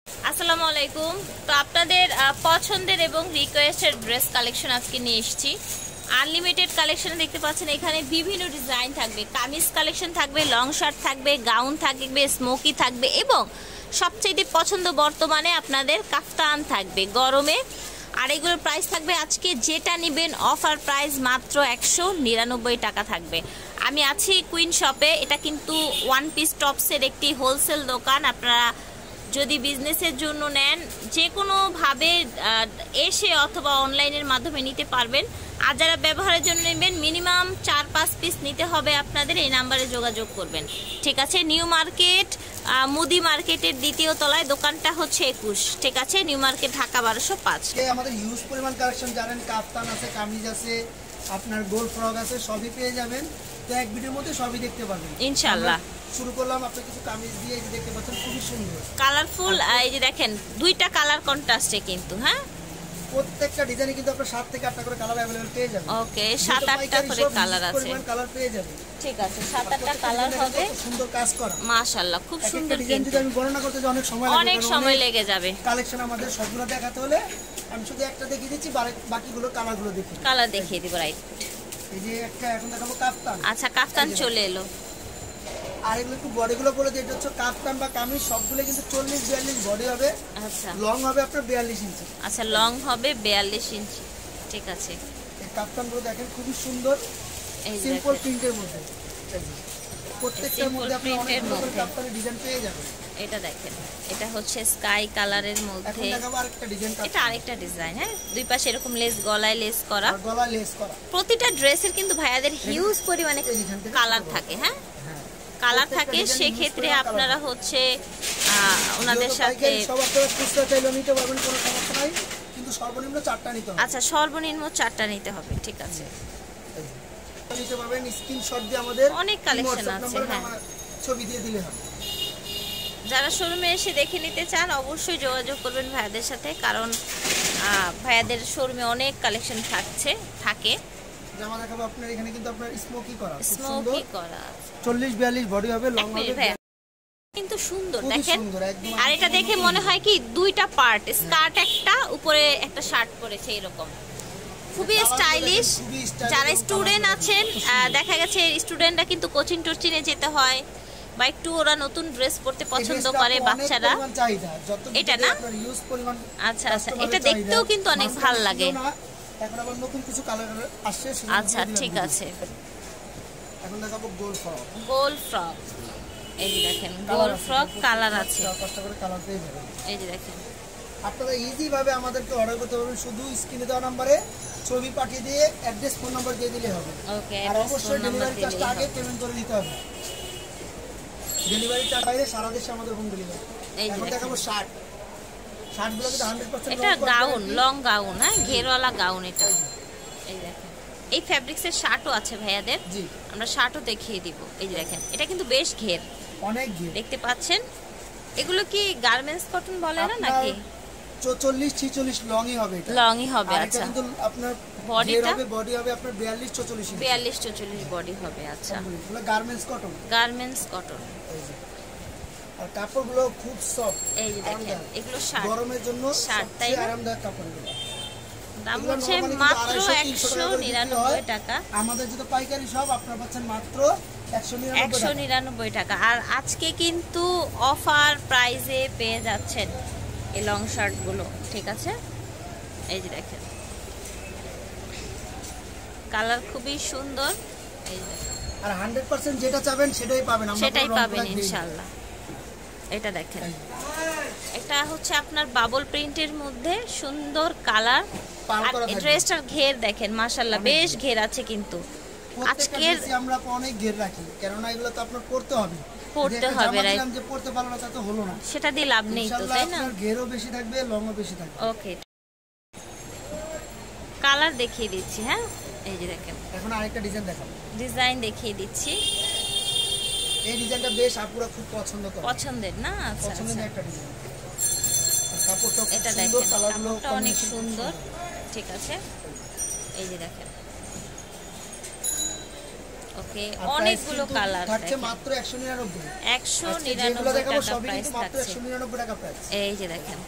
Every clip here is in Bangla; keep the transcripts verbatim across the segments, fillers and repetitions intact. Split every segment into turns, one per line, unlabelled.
আসসালামু আলাইকুম। তো আপনাদের পছন্দের এবং রিকোয়েস্টেড ড্রেস কালেকশন আজকে নিয়ে এসেছি। আনলিমিটেড কালেকশন দেখতে পাচ্ছেন, এখানে বিভিন্ন ডিজাইন থাকবে, কামিজ কালেকশন থাকবে, লং শার্ট থাকবে, গাউন থাকবে, স্মোকি থাকবে এবং সবচেয়ে পছন্দ বর্তমানে আপনাদের কাফতান থাকবে গরমে। আর এগুলোর প্রাইস থাকবে আজকে যেটা নেবেন অফার প্রাইস মাত্র একশো নিরানব্বই টাকা থাকবে। আমি আছি কুইন শপে। এটা কিন্তু ওয়ান পিস টপসের একটি হোলসেল দোকান। আপনারা যদি বিজনেসের জন্য নেন যে কোনোভাবে এসে অথবা অনলাইনের মাধ্যমে নিতে পারবেন। আর যারা ব্যবহারের জন্য নেবেন মিনিমাম চার পাঁচ পিস নিতে হবে আপনাদের। এই নাম্বারে যোগাযোগ করবেন, ঠিক আছে। নিউ মার্কেট মুদি মার্কেটের দ্বিতীয় তলায়, দোকানটা হচ্ছে একুশ, ঠিক আছে। নিউ মার্কেট, ঢাকা বারোশো পাঁচ।
আমাদের হিউজ পরিমাণ কালেকশন জানেন, কাফতান আছে, কামিজ আছে, আপনার গোল ফ্রক আছে, সবই পেয়ে যাবেন। তো এক ভিডিওর মধ্যে সবই দেখতে পাবেন
ইনশাআল্লাহ।
শুরু করলাম আপনার কিছু কামিজ দিয়ে, এই যে দেখতে পাচ্ছেন খুবই সুন্দর
কালারফুল। এই যে দেখেন দুইটা কালার কন্ট্রাস্টে কিন্তু, হ্যাঁ
প্রত্যেকটা ডিজাইনে কিন্তু আপনারা সাত থেকে আটটা করে কালার अवेलेबल পেয়ে যাবেন।
ওকে, সাত আটটা করে কালার আছে,
কালার পেয়ে যাবেন,
ঠিক আছে। সাত আটটা কালার হবে,
সুন্দর কাজ করা,
মাশাআল্লাহ খুব সুন্দর। কিন্তু
যদি আমি বর্ণনা করতে যাই অনেক সময় লাগবে,
অনেক সময় লেগে যাবে।
কালেকশন আমাদের সবগুলো দেখাতে হলে আমি শুধু একটা দেখিয়ে দিচ্ছি, বাকিগুলো কালারগুলো দেখিয়ে
কালার দেখিয়ে দিব। রাইট,
এই যে একটা এখন দেখাবো কাফতান।
আচ্ছা, কাফতান চলে এলো।
আর এগুলো একটু বডিগুলো বলে দিই, এটা হচ্ছে কাফতান বা কামিজ, সবগুলো কিন্তু চল্লিশ বিয়াল্লিশ বডি হবে।
আচ্ছা,
লং হবে আপনার বিয়াল্লিশ ইঞ্চি।
আচ্ছা, লং হবে বিয়াল্লিশ ইঞ্চি, ঠিক আছে।
এই কাফতানগুলো দেখেন খুবই সুন্দর, সিম্পল প্রিন্টের মধ্যে। প্রত্যেকটার মধ্যে আপনি অনেক রকমের কাফতানের ডিজাইন পেয়ে যাবেন।
এটা দেখেন, এটা হচ্ছে স্কাই কালারের মধ্যে।
এখন দেখাবো আরেকটা ডিজাইন।
এটা আরেকটা ডিজাইন, হ্যাঁ, দুই পাশে এরকম লেস, গলায় লেস করা,
গলায় লেস করা।
প্রতিটা ড্রেসের কিন্তু ভাইয়াদের হিউজ পরিমাণে কালার থাকে, হ্যাঁ কালার থাকে। সেক্ষেত্রে আপনারা হচ্ছে ওনাদের সাথে
সব আপনারা খুচরা চাইলে নিতে পারবেন, কোনো সমস্যা নাই, কিন্তু সর্বনিম্ন চারটা নিতে হবে।
আচ্ছা, সর্বনিম্ন চারটা নিতে হবে, ঠিক আছে।
নিতে পারবেন স্ক্রিনশট দিয়ে, আমাদের
অনেক কালেকশন আছে, হ্যাঁ,
ছবি দিয়ে দিলে হবে।
যারা শোরুমে এসে দেখে নিতে চান অবশ্যই যোগাযোগ করবেন ভাইয়াদের সাথে, কারণ ভাইয়াদের শোরুমে অনেক কালেকশন থাকছে থাকে।
জামা দেখাবো আপনার, এখানে কিন্তু আপনার স্মোকি করা,
স্মোকি করা,
চল্লিশ বিয়াল্লিশ বডি হবে, লং হবে
কিন্তু সুন্দর দেখেন। আর এটা দেখে মনে হয় কি দুইটা পার্ট, স্কার্ট একটা, উপরে একটা শার্ট পরেছে, এরকম খুবই স্টাইলিশ। যারা স্টুডেন্ট আছেন, দেখা গেছে স্টুডেন্টরা কিন্তু কোচিং টোচিংয়ে যেতে হয় বা একটু ওরা নতুন ড্রেস পরতে পছন্দ করে বাচ্চারা, এটা না? আচ্ছা আচ্ছা, এটা দেখতেও কিন্তু অনেক ভালো লাগে।
এখন আবার নতুন কিছু কালার আসছে।
আচ্ছা, ঠিক আছে।
এখন দেখাবো গোল ফ্রক।
গোল ফ্রক, এই যে দেখেন গোল ফ্রক কালার আছে,
কষ্ট করে কালার পেয়ে যাবেন।
এই যে দেখেন,
আপনারা ইজি ভাবে আমাদেরকে অর্ডার করতে পারবেন, শুধু স্ক্রিনে দেওয়া নম্বরে ছবি পাঠিয়ে দিয়ে অ্যাড্রেস ফোন নাম্বার দিয়ে দিলে হবে।
ওকে,
আর অবশ্যই ডেলিভারি চার্জটা আগে পেমেন্ট করে দিতে হবে। ডেলিভারি চার্জ বাইরে সারা দেশে আমাদের হোম ডেলিভারি। এখন দেখাবো শার্ট। শার্টগুলো কিন্তু হান্ড্রেড পার্সেন্ট
এটা গাউন, লং গাউন, হ্যাঁ ঘেরওয়ালা গাউন। এটা এই দেখেন, এই ফ্যাব্রিক্সের শার্টও আছে ভাইয়াদের, জি আমরা শার্টও দেখিয়ে দিব। এই যে দেখেন, এটা কিন্তু বেশ ঘের,
অনেক ঘের
দেখতে পাচ্ছেন। এগুলো কি গার্মেন্টস কটন বলে না নাকি?
চল্লিশ ছিচল্লিশ লংই হবে, এটা
লংই হবে। আচ্ছা,
কিন্তু আপনার
বডিটা
হবে, বডি হবে আপনার বিয়াল্লিশ চল্লিশ
বিয়াল্লিশ চল্লিশ বডি হবে। আচ্ছা,
এগুলো গার্মেন্টস কটন,
গার্মেন্টস কটন।
আর কাপড়গুলো খুব সফট।
এই যে দেখেন, এগুলো শার্ট,
গরমের জন্য
শার্ট, তাই না?
আরামদায়ক কাপড়গুলো।
দাম হচ্ছে মাত্র একশো নিরানব্বই টাকা।
আমাদের যেটা পাইকারি সব আপনারা পাচ্ছেন মাত্র
একশো নিরানব্বই টাকা। আর আজকে কিন্তু অফার প্রাইসে পেয়ে যাচ্ছেন এই লং শার্টগুলো, ঠিক আছে। এই যে দেখেন, কালার খুবই সুন্দর। এই যে
আর হান্ড্রেড পার্সেন্ট যেটা চাবেন সেটাই পাবেন,
সেটাই পাবেন ইনশাআল্লাহ। এটা দেখেন, এটা হচ্ছে আপনার বাবল প্রিন্টের মধ্যে সুন্দর কালার। আর ড্রেসটার ঘের দেখেন, মাশাআল্লাহ বেশ ঘের আছে। কিন্তু আজকের
আমরা অনেক ঘের রাখি, কারণ এগুলো তো আপনার পড়তে হবে,
পড়তে হবে, রাইট?
যে পড়তে পারলো না তা তো হলো না,
সেটা দিয়ে লাভ নেই তো, তাই না?
ঘেরও বেশি থাকবে, লংও বেশি থাকবে।
ওকে, কালার দেখিয়ে দিচ্ছি, হ্যাঁ এই যে দেখেন।
এখন আরেকটা ডিজাইন দেখাবো,
ডিজাইন দেখিয়ে দিচ্ছি।
এই ডিজাইনটা বেশ আপুরা খুব পছন্দ করে,
পছন্দের না? আচ্ছা,
পছন্দের একটা ডিজাইন। কাপড়টা
এটা দেখেন, কাপড়টা অনেক সুন্দর, ঠিক আছে। এই যে দেখেন, ওকে, অনেকগুলো কালার
থাকছে মাত্র একশো নিরানব্বই
একশো নিরানব্বই টাকা প্রাইস থাকছে।
একশো নিরানব্বই টাকা প্রাইস।
এই যে দেখেন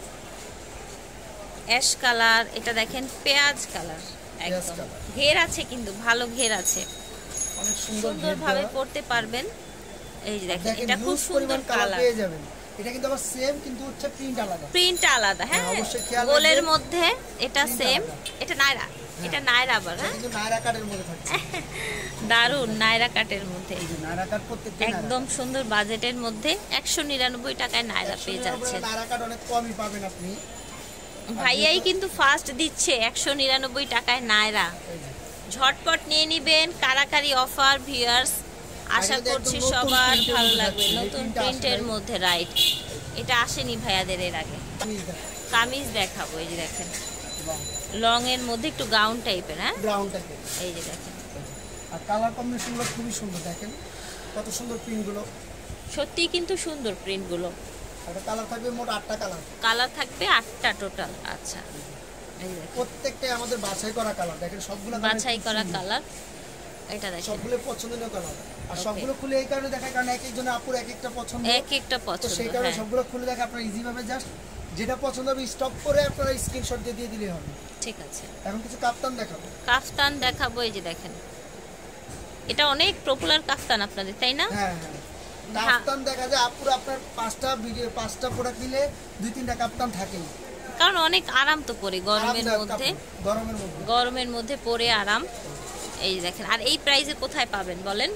অ্যাশ কালার, এটা দেখেন পেঁয়াজ কালার, একদম ঘের আছে, কিন্তু ভালো ঘের আছে,
অনেক সুন্দর
সুন্দরভাবে পড়তে পারবেন। এই যে দেখেন এটা খুব সুন্দর কালার
পেয়ে যাবেন। এটা কিন্তু আবার সেম, কিন্তু হচ্ছে প্রিন্ট আলাদা,
প্রিন্ট আলাদা। হ্যাঁ,
অবশ্যই খেয়াল রাখবেন
গোলের মধ্যে এটা সেম, এটা নায়রা, এটা নায়রা আবার, হ্যাঁ
কিন্তু নায়রা কাটের মধ্যে থাকছে।
দারুন, নায়রা কাটের মধ্যে,
এই যে নায়রা কাট প্রত্যেকটা
একদম সুন্দর বাজেটের মধ্যে একশো নিরানব্বই টাকায় নায়রা পেয়ে যাচ্ছেন।
নায়রা কাট অনেক কমই পাবেন আপনি।
ভাইয়াই কিন্তু ফার্স্ট দিচ্ছে একশো নিরানব্বই টাকায় নায়রা। ঝটপট নিয়ে নিবেন, কারাকারি অফার ভিউয়ার্স, আশা করছি সবার ভালো লাগবে। নতুন প্রিন্টের মধ্যে, রাইট, এটা আসেনি ভাইয়াদের এর আগে। কামিজ দেখাবো, এই যে দেখেন লং এর মধ্যে একটু গাউন টাইপের, হ্যাঁ
গাউন টাইপের,
এই যে দেখেন।
আর কালার কম্বিনেশনগুলো খুবই সুন্দর, দেখেন কত সুন্দর প্রিন্টগুলো,
সত্যি কিন্তু সুন্দর প্রিন্টগুলো।
এটা কালার থাকবে মোট আটটা কালার,
কালার থাকবে আটটা টোটাল। আচ্ছা, এই দেখেন
প্রত্যেকটাই আমাদের বাছাই করা কালার, দেখেন সবগুলো
বাছাই করা কালার, এটা দেখেন
সবগুলো পছন্দনীয় কালার। আর সবগুলো খুলে এই কারণে দেখায় কারণ এক একজনের আপুর এক একটা পছন্দ,
এক একটা পছন্দ,
সেই কারণে সবগুলো খুলে দেখে আপনারা ইজি ভাবে জাস্ট যেটা পছন্দ হবে স্টক করে আপনারা স্ক্রিনশট দিয়ে দিয়ে দিলেই হবে।
ঠিক আছে,
এখন কিছু কাফতান দেখাবো।
কাফতান দেখাবো, এই যে দেখেন এটা অনেক পপুলার কাফতান আপনাদের, তাই না?
হ্যাঁ হ্যাঁ, কাফতান দেখা যায় আপুরা আপনার পাঁচটা ভিডিও পাঁচটা প্রোডাক্ট নিলে দুই তিনটা কাফতান থাকেই,
কারণ অনেক আরাম তো পরে গরমের মধ্যে,
গরমের মধ্যে
গরমের মধ্যে পরে আরাম। এই যে দেখেন, আর এই প্রাইসে কোথায় পাবেন বলেন?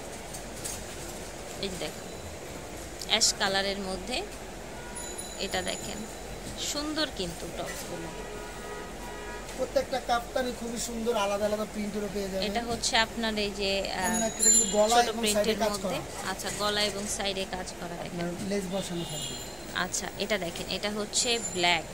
এই যে দেখেন অ্যাশ কালারের মধ্যে, এটা দেখেন সুন্দর কিন্তু টপসগুলো,
প্রত্যেকটা কাফতানই খুবই সুন্দর, আলাদা আলাদা প্রিন্টেরও পেয়ে যাবেন।
এটা হচ্ছে আপনার এই যে
গলা
ছোট
এবং
প্রিন্টের
সাইডে কাজ
মধ্যে,
করা।
আচ্ছা গলা এবং সাইডে কাজ করা, দেখেন
লেস বসানো থাকবে।
আচ্ছা, এটা দেখেন এটা হচ্ছে ব্ল্যাক।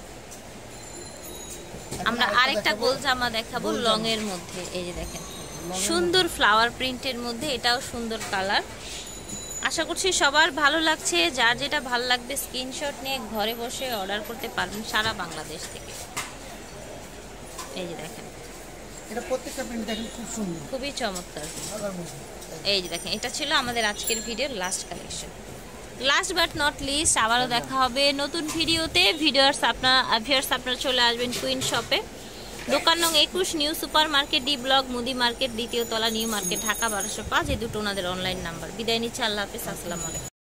আমরা আরেকটা গোল জামা দেখাবো লং এর মধ্যে, এই যে দেখেন সুন্দর ফ্লাওয়ার প্রিন্টের মধ্যে, এটাও সুন্দর কালার। আশা করছি সবার ভালো লাগছে, যার যেটা ভালো লাগবে স্ক্রিনশট নিয়ে ঘরে বসে অর্ডার করতে পারবেন সারা বাংলাদেশ থেকে। এই যে দেখেন
এটা প্রত্যেকটা প্রিন্ট দেখেন খুব সুন্দর,
খুবই চমৎকার। এই যে দেখেন এটা ছিল আমাদের আজকের ভিডিওর last collection. Last but not least, আবারও দেখা হবে নতুন ভিডিওতে। ভিডিওর্স আপনার ভিউয়ার্স আপনারা চলে আসবেন কুইন শপে, দোকান নং একুশ, new super market, D block, মুদি মার্কেট, দ্বিতীয় তলা, নিউ মার্কেট, ঢাকা বারোশো পাঁচ। এই দুটো ওনাদের অনলাইন নাম্বার। বিদায় নিচ্ছে, আল্লাহ হাফেজ, আসসালামু আলাইকুম।